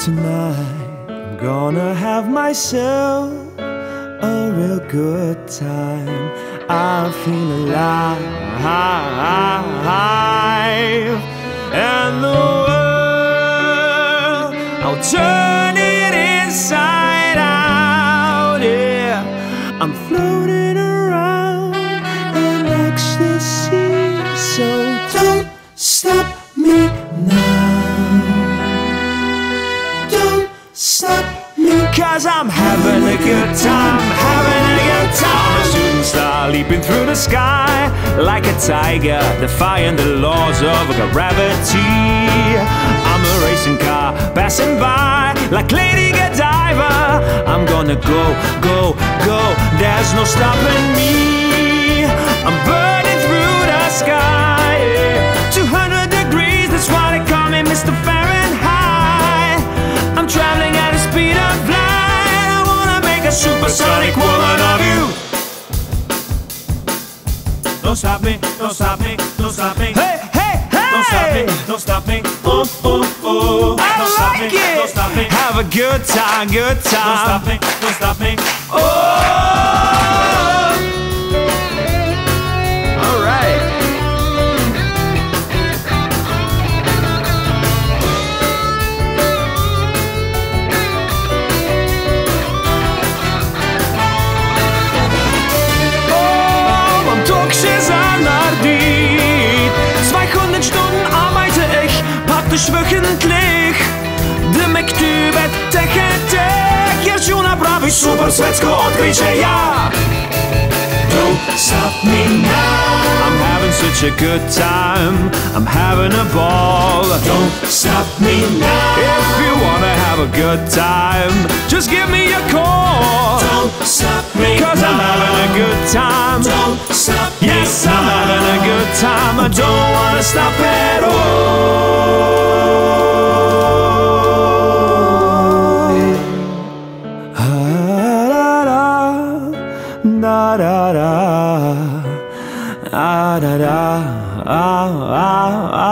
Tonight I'm gonna have myself a real good time. I feel alive, and the world, I'll turn it inside out. Yeah, I'm floating around in ecstasy. So don't stop me now. Stop me, 'cause I'm having a good time, having a good time. I'm a shooting star leaping through the sky like a tiger, defying the laws of gravity. I'm a racing car passing by like Lady Godiva. I'm gonna go, go, go, there's no stopping me. I'm burning through the sky, yeah. 200 degrees, that's why they call me Mr. Fahrenheit. I'm traveling at the speed of light. I wanna make a supersonic woman of you. Don't stop me, don't stop me, don't stop me. Hey, hey, hey! Don't stop me, don't stop me. Oh, oh, oh. Don't stop me, don't stop me. Have a good time, good time. Don't stop me, don't stop me. Oh! All right. Wöchentlich dymek tybet techetek. Jeżdżu naprawić super svetsko odkrycie ja. Don't stop me now. I'm having such a good time, I'm having a ball. Don't stop me now. If you wanna have a good time, just give me a call. Don't stop me 'cause now. I'm having a good time. Don't stop me. Yes, I'm having a good time. I don't wanna stop at all. Da da da, da da da, ah ah ah.